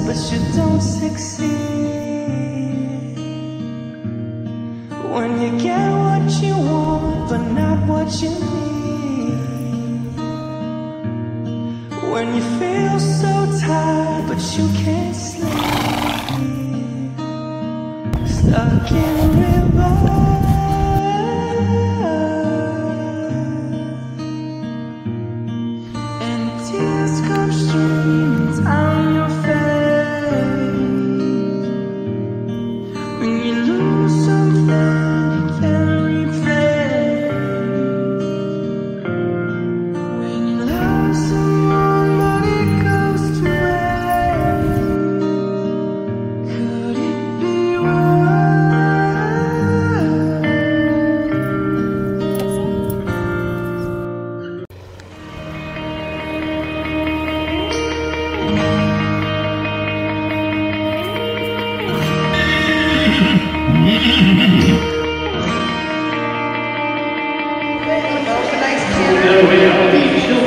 but you don't succeed. When you get what you want, but not what you need. When you feel so tired, but you can't sleep. Stuck in a river, and tears come streaming down your face. When you lose something you can't replace. When you love someone but it goes to waste. Could it be That was a nice